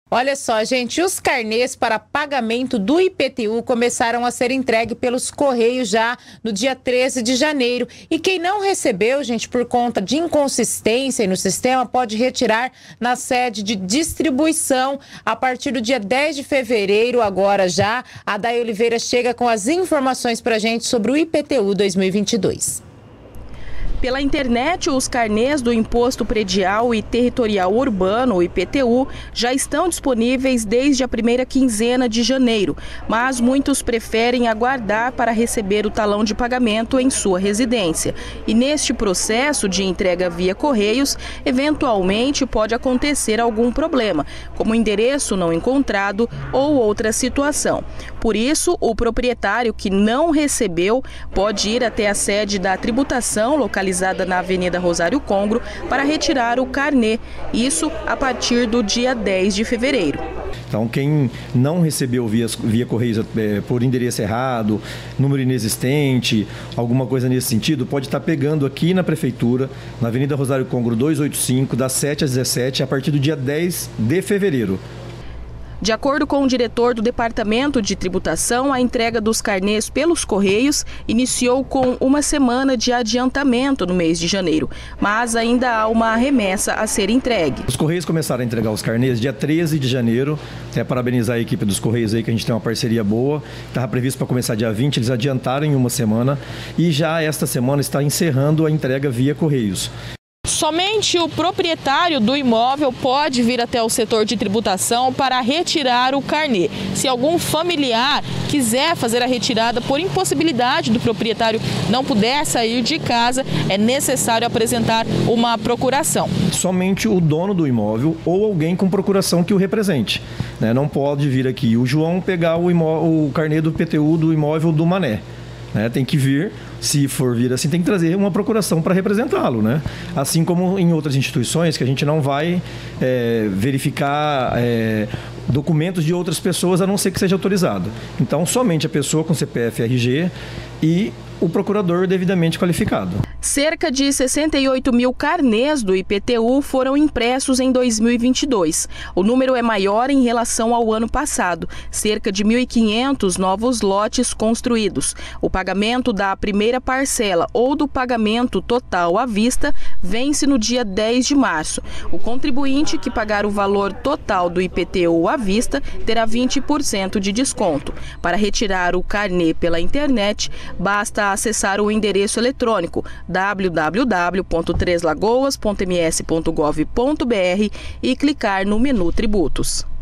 Olha só, gente, os carnês para pagamento do IPTU começaram a ser entregues pelos Correios já no dia 13 de janeiro. E quem não recebeu, gente, por conta de inconsistência no sistema, pode retirar na sede de distribuição a partir do dia 10 de fevereiro, agora já. A Day Oliveira chega com as informações para a gente sobre o IPTU 2022. Pela internet, os carnês do Imposto Predial e Territorial Urbano, o IPTU, já estão disponíveis desde a primeira quinzena de janeiro, mas muitos preferem aguardar para receber o talão de pagamento em sua residência. E neste processo de entrega via Correios, eventualmente pode acontecer algum problema, como endereço não encontrado ou outra situação. Por isso, o proprietário que não recebeu pode ir até a sede da tributação localizada na Avenida Rosário Congro para retirar o carnê, isso a partir do dia 10 de fevereiro. Então, quem não recebeu via Correios por endereço errado, número inexistente, alguma coisa nesse sentido, pode estar pegando aqui na Prefeitura, na Avenida Rosário Congro 285, das 7 às 17, a partir do dia 10 de fevereiro. De acordo com o diretor do Departamento de Tributação, a entrega dos carnês pelos Correios iniciou com uma semana de adiantamento no mês de janeiro, mas ainda há uma remessa a ser entregue. Os Correios começaram a entregar os carnês dia 13 de janeiro, parabenizar a equipe dos Correios aí, que a gente tem uma parceria boa, estava previsto para começar dia 20, eles adiantaram em uma semana e já esta semana está encerrando a entrega via Correios. Somente o proprietário do imóvel pode vir até o setor de tributação para retirar o carnê. Se algum familiar quiser fazer a retirada por impossibilidade do proprietário não puder sair de casa, é necessário apresentar uma procuração. Somente o dono do imóvel ou alguém com procuração que o represente. Não pode vir aqui o João pegar o carnê do IPTU do imóvel do Mané. Tem que vir, se for vir assim, tem que trazer uma procuração para representá-lo, Assim como em outras instituições que a gente não vai verificar documentos de outras pessoas a não ser que seja autorizado. Então, somente a pessoa com CPF, RG e o procurador devidamente qualificado. Cerca de 68 mil carnês do IPTU foram impressos em 2022. O número é maior em relação ao ano passado, cerca de 1.500 novos lotes construídos. O pagamento da primeira parcela ou do pagamento total à vista vence no dia 10 de março. O contribuinte que pagar o valor total do IPTU à vista terá 20% de desconto. Para retirar o carnê pela internet, basta acessar o endereço eletrônico www.treslagoas.ms.gov.br e clicar no menu Tributos.